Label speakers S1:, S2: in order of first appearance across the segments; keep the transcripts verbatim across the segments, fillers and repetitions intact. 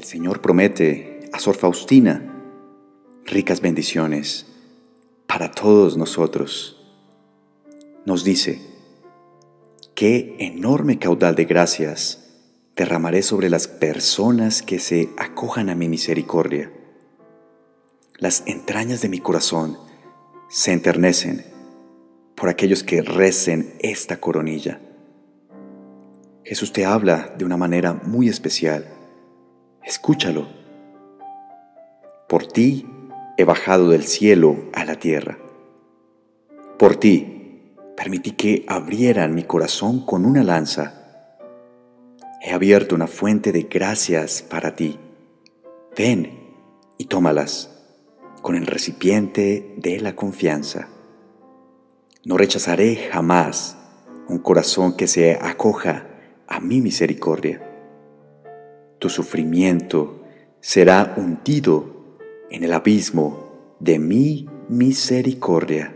S1: El Señor promete a Sor Faustina ricas bendiciones para todos nosotros. Nos dice: qué enorme caudal de gracias derramaré sobre las personas que se acojan a mi misericordia. Las entrañas de mi corazón se enternecen por aquellos que recen esta coronilla. Jesús te habla de una manera muy especial. Escúchalo. Por ti he bajado del cielo a la tierra. Por ti permití que abrieran mi corazón con una lanza. He abierto una fuente de gracias para ti. Ven y tómalas con el recipiente de la confianza. No rechazaré jamás un corazón que se acoja a mi misericordia. Tu sufrimiento será hundido en el abismo de mi misericordia.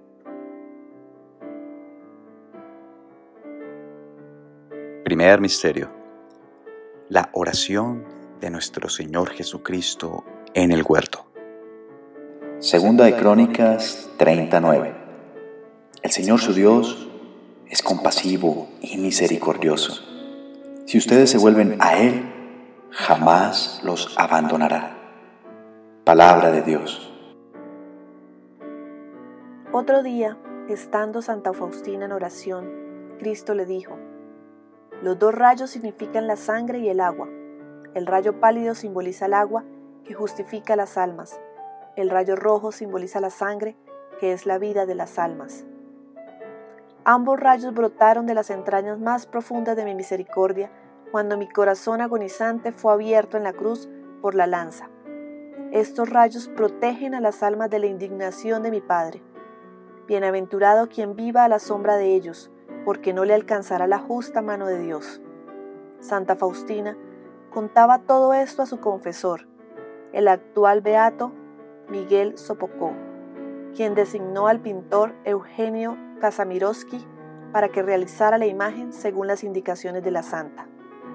S1: Primer misterio: la oración de nuestro Señor Jesucristo en el huerto. Segunda de Crónicas treinta y nueve. El Señor su Dios es compasivo y misericordioso. Si ustedes se vuelven a Él, jamás los abandonará. Palabra de Dios.
S2: Otro día, estando Santa Faustina en oración, Cristo le dijo: los dos rayos significan la sangre y el agua. El rayo pálido simboliza el agua, que justifica las almas. El rayo rojo simboliza la sangre, que es la vida de las almas. Ambos rayos brotaron de las entrañas más profundas de mi misericordia, cuando mi corazón agonizante fue abierto en la cruz por la lanza. Estos rayos protegen a las almas de la indignación de mi Padre. Bienaventurado quien viva a la sombra de ellos, porque no le alcanzará la justa mano de Dios. Santa Faustina contaba todo esto a su confesor, el actual beato Miguel Sopocó, quien designó al pintor Eugenio Kazamirowski para que realizara la imagen según las indicaciones de la santa.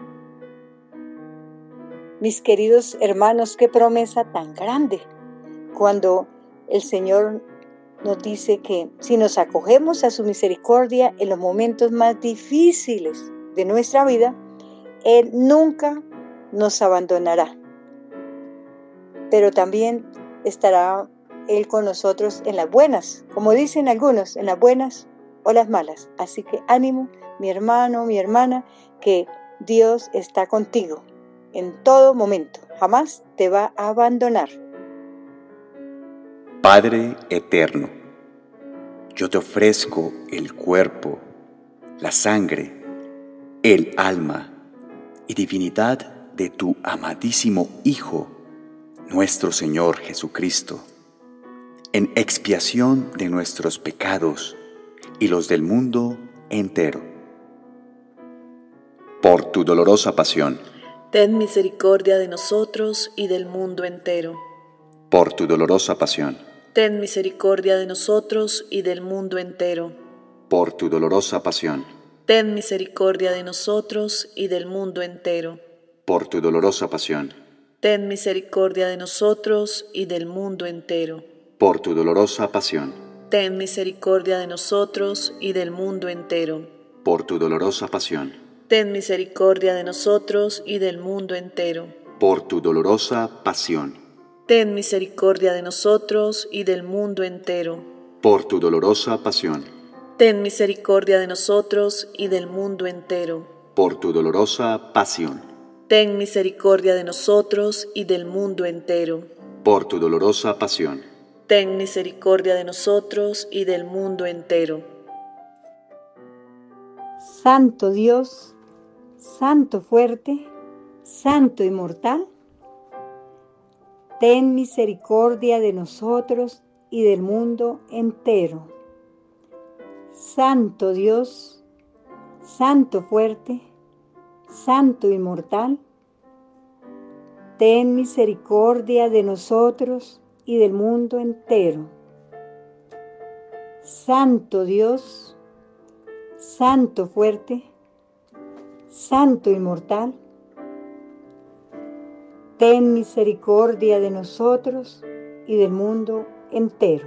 S3: Mis queridos hermanos, qué promesa tan grande, cuando el Señor nos dice que si nos acogemos a su misericordia en los momentos más difíciles de nuestra vida, Él nunca nos abandonará. Pero también estará Él con nosotros en las buenas, como dicen algunos, en las buenas o las malas. Así que ánimo, mi hermano, mi hermana, que Dios está contigo en todo momento. Jamás te va a abandonar.
S1: Padre eterno, yo te ofrezco el cuerpo, la sangre, el alma y divinidad de tu amadísimo Hijo, nuestro Señor Jesucristo, en expiación de nuestros pecados y los del mundo entero. Por tu dolorosa pasión,
S2: ten misericordia de nosotros y del mundo entero.
S1: Por tu dolorosa pasión,
S2: ten misericordia de nosotros y del mundo entero.
S1: Por tu dolorosa pasión,
S2: ten misericordia de nosotros y del mundo entero.
S1: Por tu dolorosa pasión,
S2: ten misericordia de nosotros y del mundo entero.
S1: Por tu dolorosa pasión,
S2: ten misericordia de nosotros y del mundo entero.
S1: Por tu dolorosa pasión,
S2: ten misericordia de nosotros y del mundo entero.
S1: Por tu dolorosa pasión,
S2: ten misericordia de nosotros y del mundo entero.
S1: Por tu dolorosa pasión,
S2: ten misericordia de nosotros y del mundo entero.
S1: Por tu dolorosa pasión,
S2: ten misericordia de nosotros y del mundo entero.
S1: Por tu dolorosa pasión,
S2: ten misericordia de nosotros y del mundo entero.
S3: Santo Dios, Santo fuerte, Santo inmortal, ten misericordia de nosotros y del mundo entero. Santo Dios, Santo fuerte, Santo inmortal, ten misericordia de nosotros y del mundo entero. Santo Dios, Santo fuerte, Santo inmortal, ten misericordia de nosotros y del mundo entero.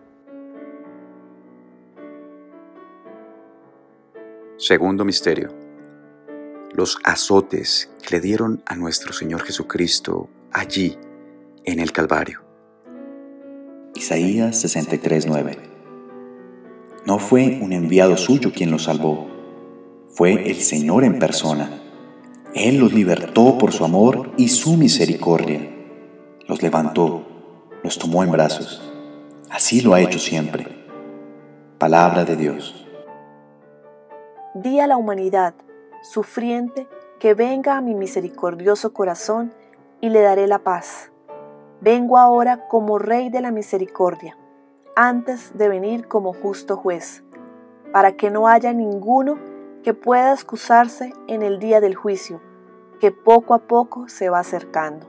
S1: Segundo misterio. Los azotes que le dieron a nuestro Señor Jesucristo allí en el Calvario. Isaías sesenta y tres, nueve. No fue un enviado suyo quien los salvó, fue el Señor en persona. Él los libertó por su amor y su misericordia. Los levantó, los tomó en brazos. Así lo ha hecho siempre. Palabra de Dios.
S2: Di a la humanidad, sufriente, que venga a mi misericordioso corazón y le daré la paz. Vengo ahora como Rey de la misericordia, antes de venir como justo juez, para que no haya ninguno que pueda excusarse en el día del juicio, que poco a poco se va acercando.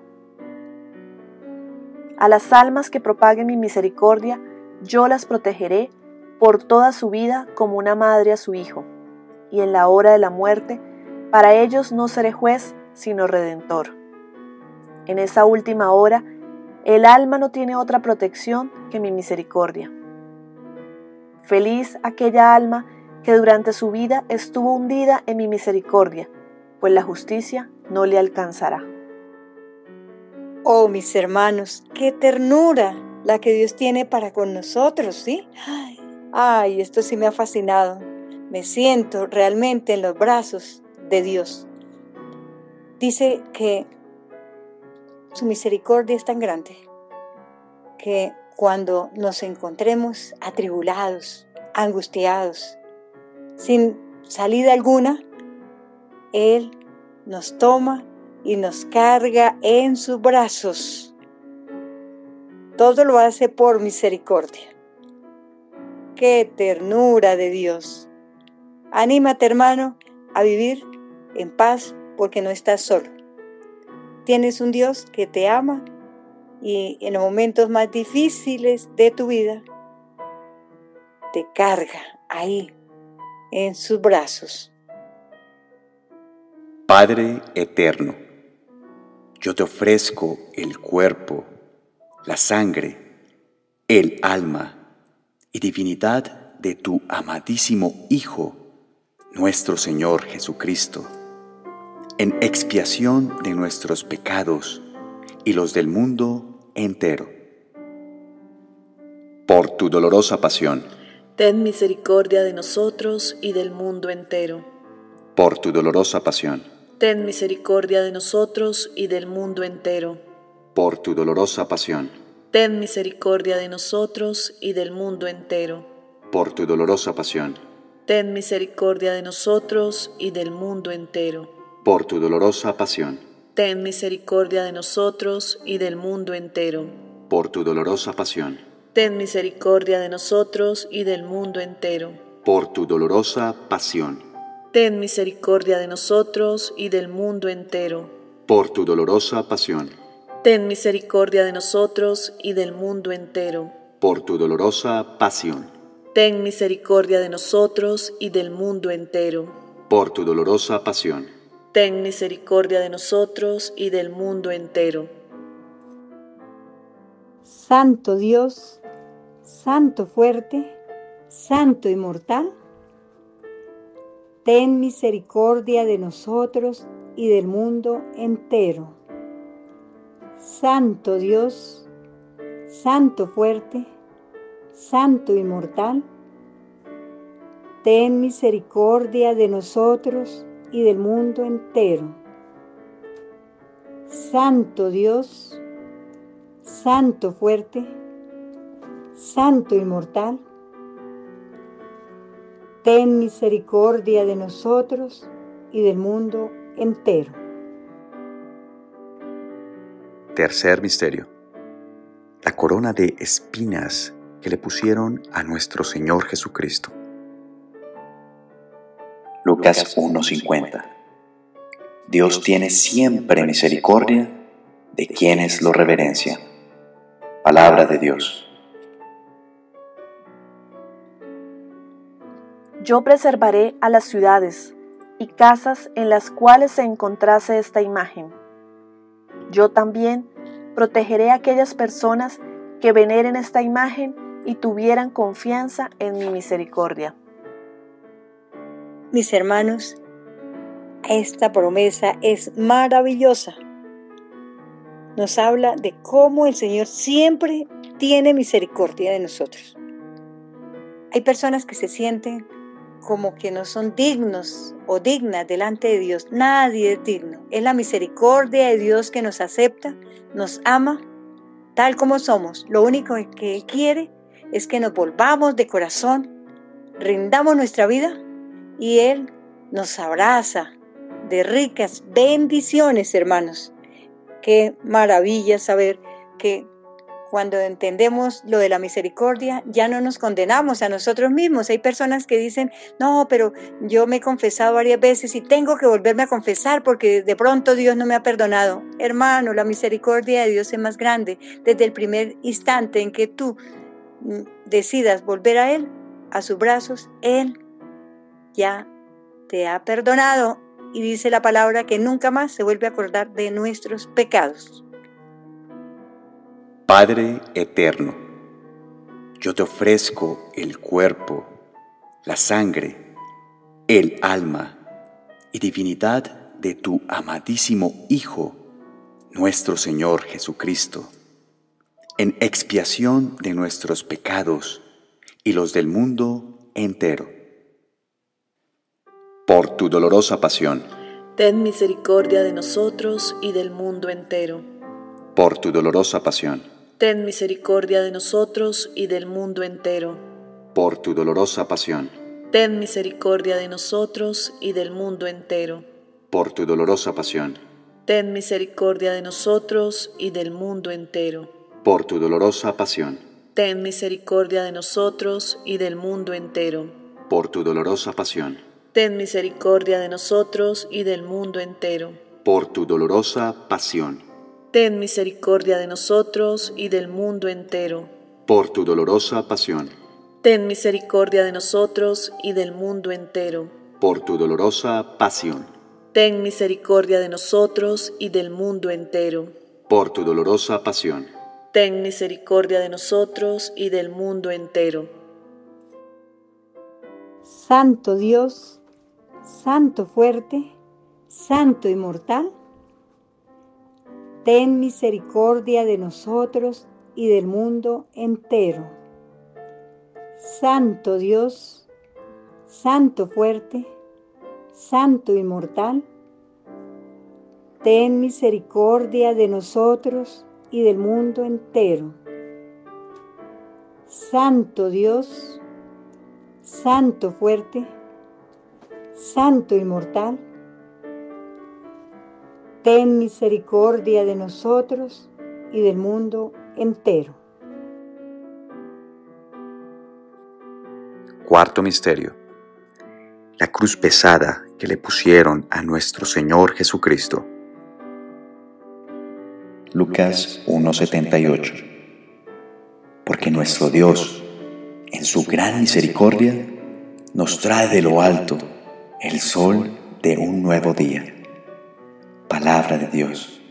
S2: A las almas que propaguen mi misericordia, yo las protegeré por toda su vida como una madre a su hijo, y en la hora de la muerte, para ellos no seré juez, sino redentor. En esa última hora, el alma no tiene otra protección que mi misericordia. Feliz aquella alma que durante su vida estuvo hundida en mi misericordia, pues la justicia no le alcanzará.
S3: Oh, mis hermanos, qué ternura la que Dios tiene para con nosotros, ¿sí? Ay, ay, esto sí me ha fascinado. Me siento realmente en los brazos de Dios. Dice que su misericordia es tan grande que cuando nos encontremos atribulados, angustiados, sin salida alguna, Él nos toma y nos carga en sus brazos. Todo lo hace por misericordia. ¡Qué ternura de Dios! Anímate, hermano, a vivir en paz porque no estás solo. Tienes un Dios que te ama y en los momentos más difíciles de tu vida te carga ahí en sus brazos.
S1: Padre eterno, yo te ofrezco el cuerpo, la sangre, el alma y divinidad de tu amadísimo Hijo, nuestro Señor Jesucristo, en expiación de nuestros pecados y los del mundo entero. Por tu dolorosa pasión,
S2: Ten misericordia de nosotros y del mundo entero.
S1: por tu dolorosa pasión,
S2: Ten misericordia de nosotros y del mundo entero.
S1: por tu dolorosa pasión,
S2: Ten misericordia de nosotros y del mundo entero.
S1: por tu dolorosa pasión,
S2: Ten misericordia de nosotros y del mundo entero.
S1: por tu dolorosa pasión,
S2: Ten misericordia de nosotros y del mundo entero.
S1: por tu dolorosa pasión,
S2: Ten misericordia de nosotros y del mundo entero.
S1: por tu dolorosa pasión,
S2: Ten misericordia de nosotros y del mundo entero.
S1: por tu dolorosa pasión,
S2: Ten misericordia de nosotros y del mundo entero.
S1: por tu dolorosa pasión,
S2: Ten misericordia de nosotros y del mundo entero.
S1: por tu dolorosa pasión,
S2: Ten misericordia de nosotros y del mundo entero.
S3: Santo Dios, Santo fuerte, Santo inmortal, ten misericordia de nosotros y del mundo entero. Santo Dios, Santo fuerte, Santo inmortal, ten misericordia de nosotros y del mundo entero. Santo Dios, Santo fuerte, Santo inmortal, ten misericordia de nosotros y del mundo entero.
S1: Tercer misterio. La corona de espinas que le pusieron a nuestro Señor Jesucristo. Lucas uno cincuenta. Dios tiene siempre misericordia de quienes lo reverencian. Palabra de Dios.
S2: Yo preservaré a las ciudades y casas en las cuales se encontrase esta imagen, Yo también protegeré a aquellas personas que veneren esta imagen y tuvieran confianza en mi misericordia.
S3: Mis hermanos, esta promesa es maravillosa. Nos habla de cómo el Señor siempre tiene misericordia de nosotros. Hay personas que se sienten como que no son dignos o dignas delante de Dios. Nadie es digno. Es la misericordia de Dios que nos acepta, nos ama tal como somos. Lo único que Él quiere es que nos volvamos de corazón, rindamos nuestra vida y Él nos abraza de ricas bendiciones, hermanos. Qué maravilla saber que cuando entendemos lo de la misericordia, ya no nos condenamos a nosotros mismos. Hay personas que dicen, no, pero yo me he confesado varias veces y tengo que volverme a confesar porque de pronto Dios no me ha perdonado. Hermano, la misericordia de Dios es más grande. Desde el primer instante en que tú decidas volver a Él, a sus brazos, Él ya te ha perdonado. Y dice la palabra que nunca más se vuelve a acordar de nuestros pecados.
S1: Padre eterno, yo te ofrezco el cuerpo, la sangre, el alma y divinidad de tu amadísimo Hijo, nuestro Señor Jesucristo, en expiación de nuestros pecados y los del mundo entero. Por tu dolorosa pasión,
S2: ten misericordia de nosotros y del mundo entero.
S1: Por tu dolorosa pasión,
S2: ten misericordia de nosotros y del mundo entero.
S1: Por tu dolorosa pasión,
S2: ten misericordia de nosotros y del mundo entero.
S1: Por tu dolorosa pasión,
S2: ten misericordia de nosotros y del mundo entero.
S1: Por tu dolorosa pasión,
S2: ten misericordia de nosotros y del mundo entero.
S1: Por tu dolorosa pasión,
S2: ten misericordia de nosotros y del mundo entero.
S1: Por tu dolorosa pasión,
S2: ten misericordia de nosotros y del mundo entero.
S1: Por tu dolorosa pasión,
S2: ten misericordia de nosotros y del mundo entero.
S1: Por tu dolorosa pasión,
S2: ten misericordia de nosotros y del mundo entero.
S1: Por tu dolorosa pasión,
S2: ten misericordia de nosotros y del mundo entero.
S3: Santo Dios, Santo fuerte, Santo inmortal, ten misericordia de nosotros y del mundo entero. Santo Dios, Santo fuerte, Santo inmortal, ten misericordia de nosotros y del mundo entero. Santo Dios, Santo fuerte, Santo inmortal, ten misericordia de nosotros y del mundo entero.
S1: Cuarto misterio: la cruz pesada que le pusieron a nuestro Señor Jesucristo. Lucas uno setenta y ocho. Porque nuestro Dios, en su gran misericordia, nos trae de lo alto el sol de un nuevo día. Palabra de Dios.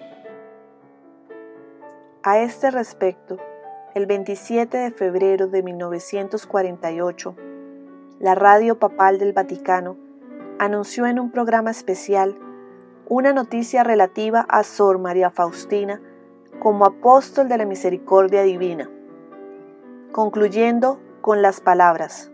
S2: A este respecto, el veintisiete de febrero de mil novecientos cuarenta y ocho, la Radio Papal del Vaticano anunció en un programa especial una noticia relativa a Sor María Faustina como apóstol de la misericordia divina, concluyendo con las palabras: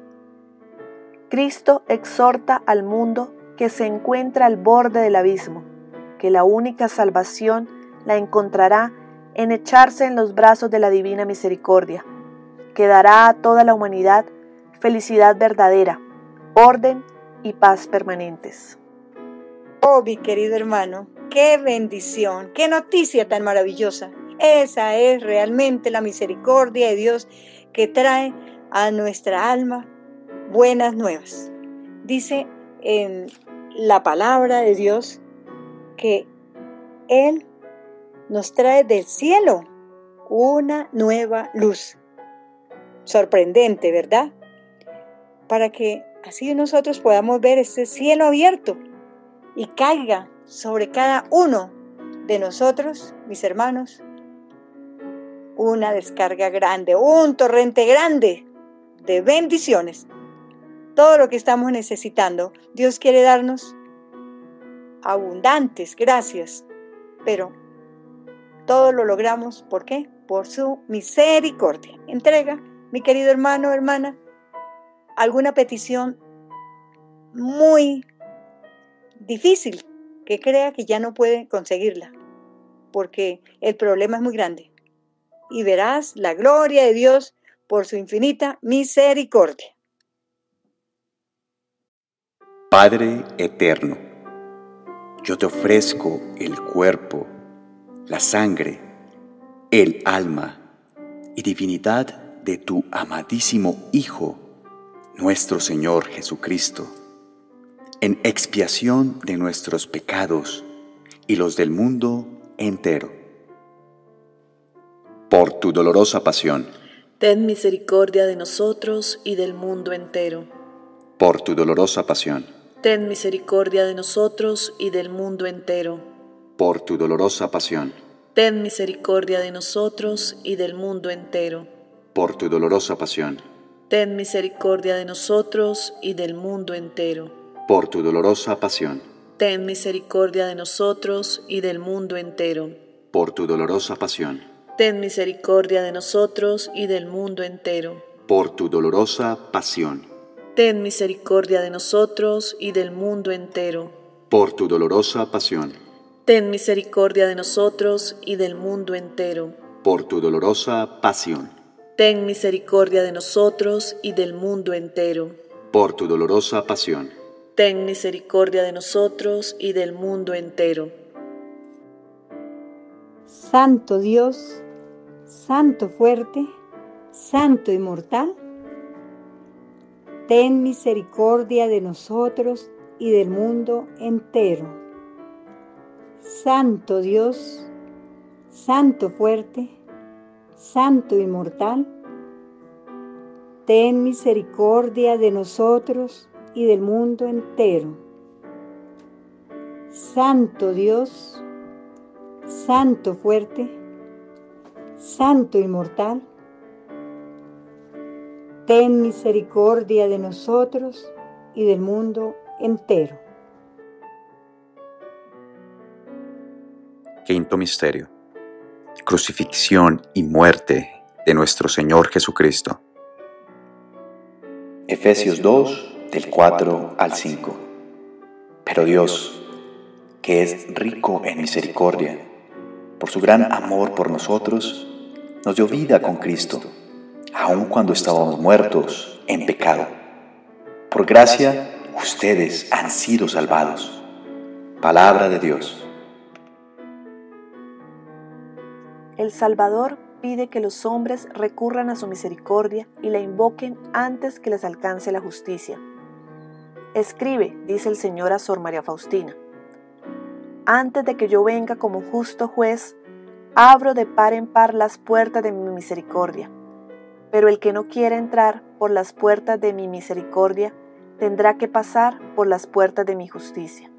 S2: Cristo exhorta al mundo que se encuentra al borde del abismo, que la única salvación la encontrará en echarse en los brazos de la divina misericordia, que dará a toda la humanidad felicidad verdadera, orden y paz permanentes.
S3: Oh, mi querido hermano, qué bendición, qué noticia tan maravillosa. Esa es realmente la misericordia de Dios que trae a nuestra alma buenas nuevas. Dice en la palabra de Dios que Él nos trae del cielo una nueva luz. Sorprendente, ¿verdad? Para que así nosotros podamos ver ese cielo abierto y caiga sobre cada uno de nosotros, mis hermanos, una descarga grande, un torrente grande de bendiciones. Todo lo que estamos necesitando, Dios quiere darnos abundantes gracias, pero todo lo logramos, ¿por qué? Por su misericordia. Entrega, mi querido hermano, hermana, alguna petición muy difícil que crea que ya no puede conseguirla, porque el problema es muy grande. Y verás la gloria de Dios por su infinita misericordia.
S1: Padre eterno, yo te ofrezco el cuerpo, la sangre, el alma y divinidad de tu amadísimo Hijo, nuestro Señor Jesucristo, en expiación de nuestros pecados y los del mundo entero. Por tu dolorosa pasión,
S2: ten misericordia de nosotros y del mundo entero.
S1: Por tu dolorosa pasión,
S2: ten misericordia de nosotros y del mundo entero.
S1: Por tu dolorosa pasión,
S2: ten misericordia de nosotros y del mundo entero.
S1: Por tu dolorosa pasión,
S2: ten misericordia de nosotros y del mundo entero.
S1: Por tu dolorosa pasión,
S2: ten misericordia de nosotros y del mundo entero.
S1: Por tu dolorosa pasión,
S2: ten misericordia de nosotros y del mundo entero.
S1: Por tu dolorosa pasión,
S2: ten misericordia de nosotros y del mundo entero.
S1: Por tu dolorosa pasión,
S2: ten misericordia de nosotros y del mundo entero.
S1: Por tu dolorosa pasión,
S2: ten misericordia de nosotros y del mundo entero.
S1: Por tu dolorosa pasión,
S2: ten misericordia de nosotros y del mundo entero.
S3: Santo Dios, Santo fuerte, Santo inmortal, ten misericordia de nosotros y del mundo entero. Santo Dios, Santo fuerte, Santo inmortal, ten misericordia de nosotros y del mundo entero. Santo Dios, Santo fuerte, Santo inmortal, ten misericordia de nosotros y del mundo entero.
S1: Quinto misterio: crucifixión y muerte de nuestro Señor Jesucristo. Efesios dos, del cuatro al cinco. Pero Dios, que es rico en misericordia, por su gran amor por nosotros, nos dio vida con Cristo, aun cuando estábamos muertos en pecado. Por gracia, ustedes han sido salvados. Palabra de Dios.
S2: El Salvador pide que los hombres recurran a su misericordia y la invoquen antes que les alcance la justicia. Escribe, dice el Señor a Sor María Faustina: antes de que yo venga como justo juez, abro de par en par las puertas de mi misericordia. Pero el que no quiera entrar por las puertas de mi misericordia, tendrá que pasar por las puertas de mi justicia.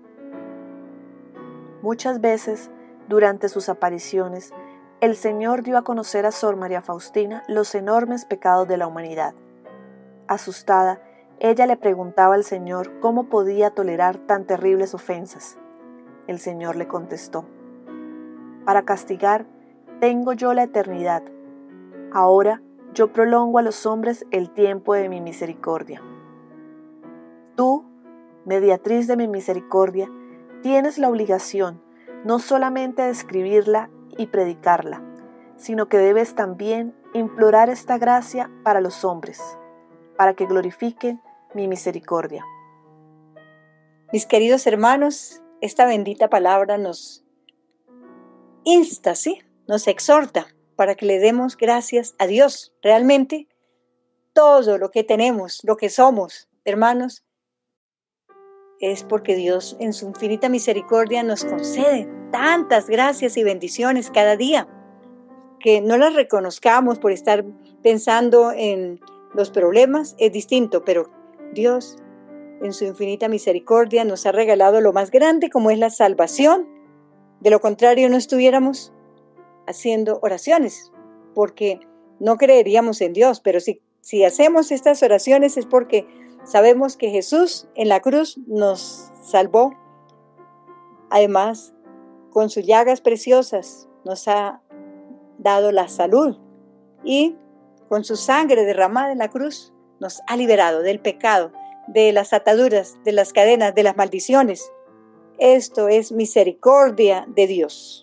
S2: Muchas veces, durante sus apariciones, el Señor dio a conocer a Sor María Faustina los enormes pecados de la humanidad. Asustada, ella le preguntaba al Señor cómo podía tolerar tan terribles ofensas. El Señor le contestó: para castigar, tengo yo la eternidad. Ahora yo prolongo a los hombres el tiempo de mi misericordia. Tú, mediatriz de mi misericordia, tienes la obligación no solamente de escribirla y predicarla, sino que debes también implorar esta gracia para los hombres, para que glorifiquen mi misericordia.
S3: Mis queridos hermanos, esta bendita palabra nos insta, ¿sí? Nos exhorta para que le demos gracias a Dios. Realmente, todo lo que tenemos, lo que somos, hermanos, es porque Dios en su infinita misericordia nos concede tantas gracias y bendiciones cada día, que no las reconozcamos por estar pensando en los problemas, es distinto, pero Dios en su infinita misericordia nos ha regalado lo más grande, como es la salvación, De lo contrario, no estuviéramos haciendo oraciones, porque no creeríamos en Dios. Pero si, si hacemos estas oraciones es porque sabemos que Jesús en la cruz nos salvó. Además, con sus llagas preciosas nos ha dado la salud y con su sangre derramada en la cruz nos ha liberado del pecado, de las ataduras, de las cadenas, de las maldiciones. Esto es misericordia de Dios.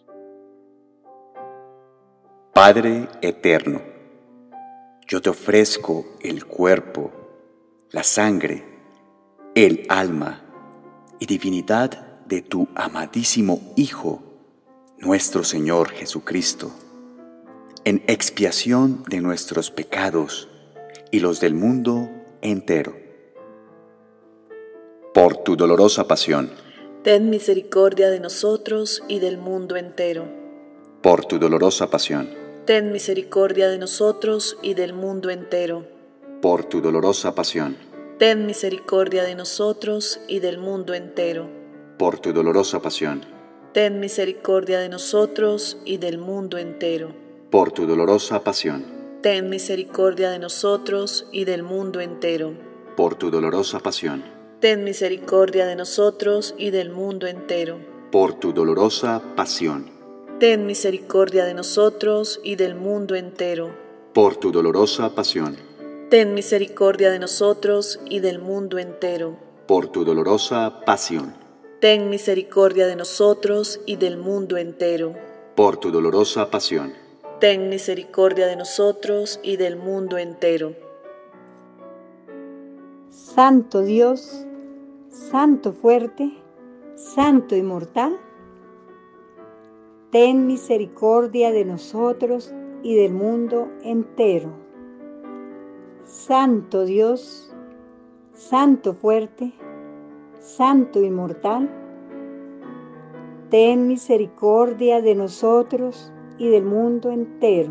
S1: Padre eterno, yo te ofrezco el cuerpo, la sangre, el alma y divinidad de tu amadísimo Hijo, nuestro Señor Jesucristo, en expiación de nuestros pecados y los del mundo entero. Por tu dolorosa pasión,
S2: ten misericordia de nosotros y del mundo entero.
S1: por tu dolorosa pasión,
S2: Ten misericordia de nosotros y del mundo entero.
S1: por tu dolorosa pasión,
S2: Ten misericordia de nosotros y del mundo entero.
S1: por tu dolorosa pasión,
S2: Ten misericordia de nosotros y del mundo entero.
S1: por tu dolorosa pasión,
S2: Ten misericordia de nosotros y del mundo entero.
S1: por tu dolorosa pasión,
S2: Ten misericordia de nosotros y del mundo entero.
S1: por tu dolorosa pasión,
S2: Ten misericordia de nosotros y del mundo entero.
S1: por tu dolorosa pasión,
S2: Ten misericordia de nosotros y del mundo entero.
S1: por tu dolorosa pasión,
S2: Ten misericordia de nosotros y del mundo entero.
S1: por tu dolorosa pasión,
S2: Ten misericordia de nosotros y del mundo entero.
S3: Santo Dios, Santo fuerte, Santo inmortal, ten misericordia de nosotros y del mundo entero. Santo Dios, Santo fuerte, Santo inmortal, ten misericordia de nosotros y del mundo entero.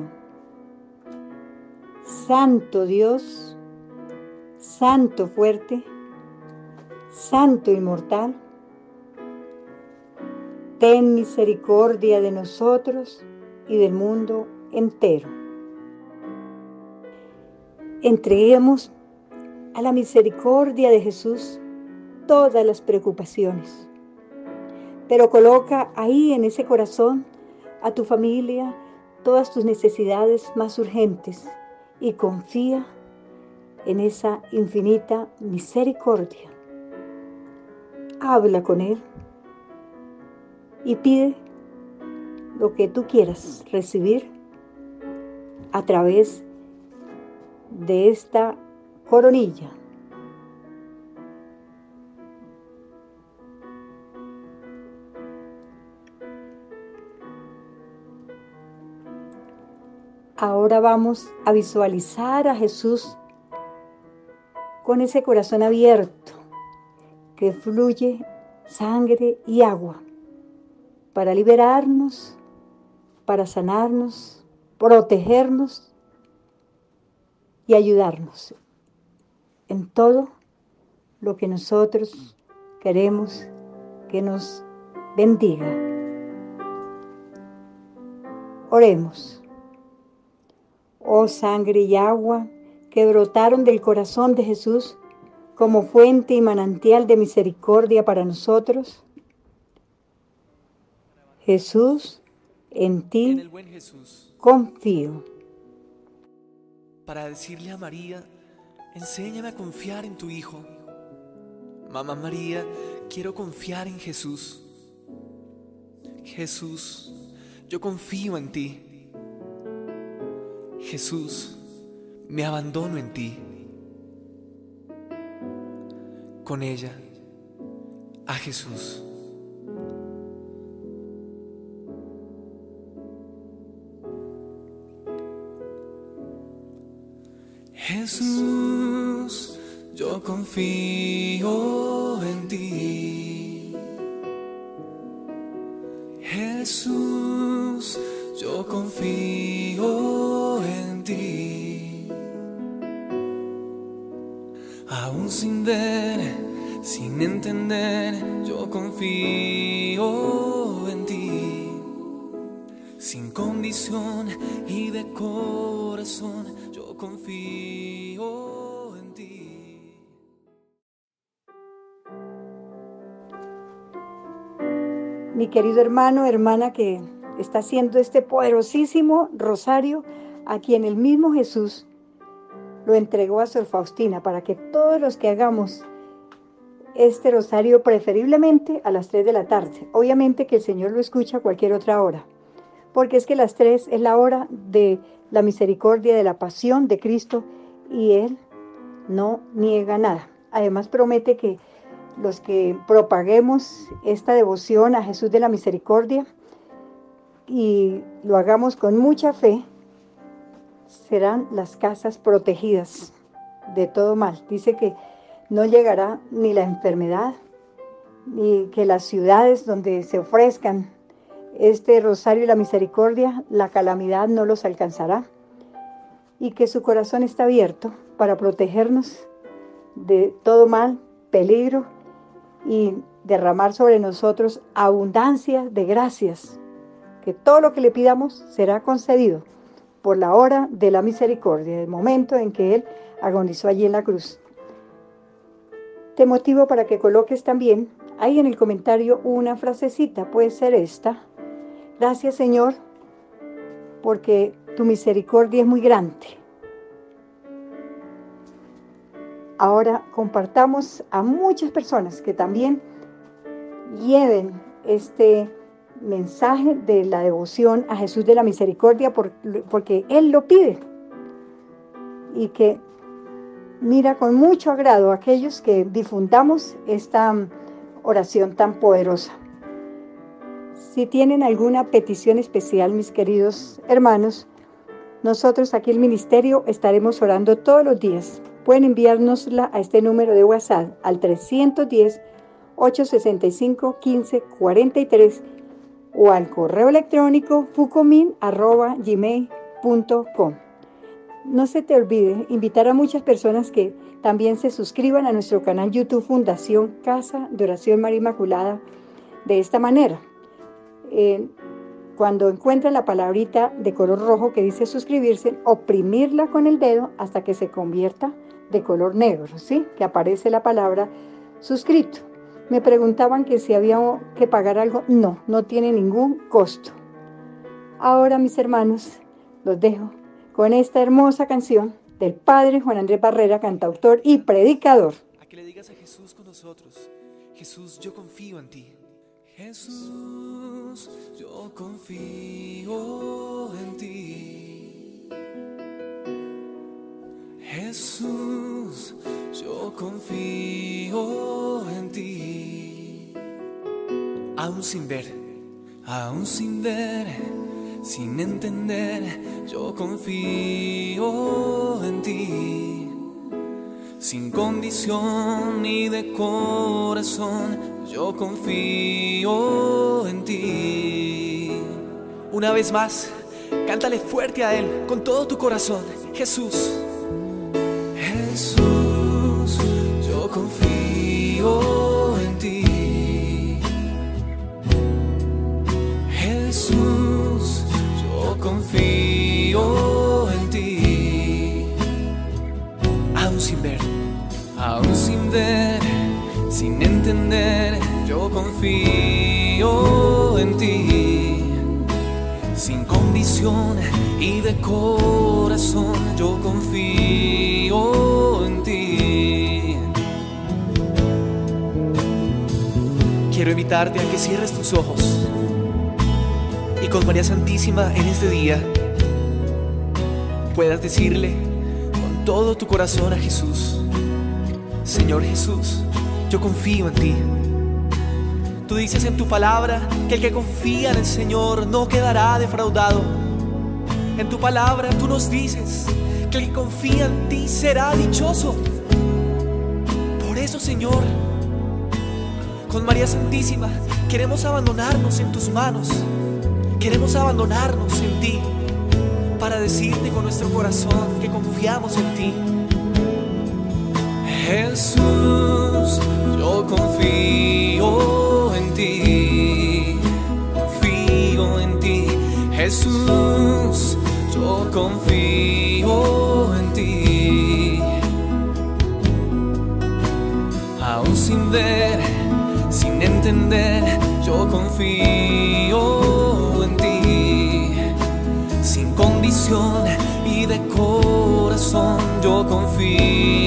S3: Santo Dios, Santo fuerte, Santo inmortal, ten misericordia de nosotros y del mundo entero. Entreguemos a la misericordia de Jesús todas las preocupaciones, pero coloca ahí en ese corazón a tu familia todas tus necesidades más urgentes y confía en esa infinita misericordia. Habla con Él y pide lo que tú quieras recibir a través de esta coronilla. Ahora vamos a visualizar a Jesús con ese corazón abierto que fluye sangre y agua para liberarnos, para sanarnos, protegernos y ayudarnos en todo lo que nosotros queremos que nos bendiga. Oremos. Oh sangre y agua que brotaron del corazón de Jesús como fuente y manantial de misericordia para nosotros. Jesús, en ti
S4: en el buen Jesús,
S3: confío.
S4: para decirle a María, enséñame a confiar en tu Hijo. Mamá María, quiero confiar en Jesús. Jesús, yo confío en ti. Jesús, me abandono en ti. Con ella, a Jesús. Jesús, yo confío en ti. Jesús, yo confío en ti. Aún sin ver, sin entender, yo confío en ti. sin condición y de corazón, yo confío en ti.
S3: Mi querido hermano, hermana que está haciendo este poderosísimo rosario, a quien el mismo Jesús lo entregó a Sor Faustina, para que todos los que hagamos este rosario, preferiblemente a las tres de la tarde, obviamente que el Señor lo escucha a cualquier otra hora, porque es que las tres es la hora de la misericordia, de la pasión de Cristo, y Él no niega nada. Además promete que los que propaguemos esta devoción a Jesús de la Misericordia y lo hagamos con mucha fe, serán las casas protegidas de todo mal. Dice que no llegará ni la enfermedad, ni que las ciudades donde se ofrezcan este rosario y la misericordia, la calamidad no los alcanzará, y que su corazón está abierto para protegernos de todo mal, peligro, y derramar sobre nosotros abundancia de gracias, que todo lo que le pidamos será concedido por la hora de la misericordia, el momento en que Él agonizó allí en la cruz. Te motivo para que coloques también ahí en el comentario una frasecita, puede ser esta: gracias, Señor, porque tu misericordia es muy grande. Ahora compartamos a muchas personas que también lleven este mensaje de la devoción a Jesús de la Misericordia, porque Él lo pide, y que mira con mucho agrado a aquellos que difundamos esta oración tan poderosa. Si tienen alguna petición especial, mis queridos hermanos, nosotros aquí el ministerio estaremos orando todos los días. Pueden enviárnosla a este número de WhatsApp al trescientos diez, ochocientos sesenta y cinco, quince cuarenta y tres o al correo electrónico fucomin arroba gmail punto com. No se te olvide invitar a muchas personas que también se suscriban a nuestro canal YouTube Fundación Casa de Oración María Inmaculada. De esta manera, eh, cuando encuentran la palabrita de color rojo que dice suscribirse, oprimirla con el dedo hasta que se convierta de color negro, ¿sí? Que aparece la palabra suscrito. Me preguntaban que si había que pagar algo. No, no tiene ningún costo. Ahora, mis hermanos, los dejo con esta hermosa canción del Padre Juan Andrés Barrera, cantautor y predicador.
S4: A que le digas a Jesús con nosotros: Jesús, yo confío en ti. Jesús, yo confío en ti. Jesús, yo confío en ti. Aún sin ver, aún sin ver, sin entender, yo confío en ti. Sin condición ni de corazón, yo confío en ti. Una vez más, cántale fuerte a Él con todo tu corazón. Jesús, Jesús, yo confío en ti. Jesús, yo confío en ti. Aún sin ver, aún sin ver, sin entender, yo confío en ti. Sin condición y de corazón, yo confío en ti. Quiero invitarte a que cierres tus ojos y con María Santísima en este día puedas decirle con todo tu corazón a Jesús: Señor Jesús, yo confío en ti. Tú dices en tu palabra que el que confía en el Señor no quedará defraudado. En tu palabra tú nos dices que el que confía en ti será dichoso. Por eso, Señor, con María Santísima queremos abandonarnos en tus manos. Queremos abandonarnos en ti para decirte con nuestro corazón que confiamos en ti. Jesús, yo confío en ti, confío en ti. Jesús, yo confío en ti. Aún sin ver, sin entender, yo confío en ti. Sin condición y de corazón, yo confío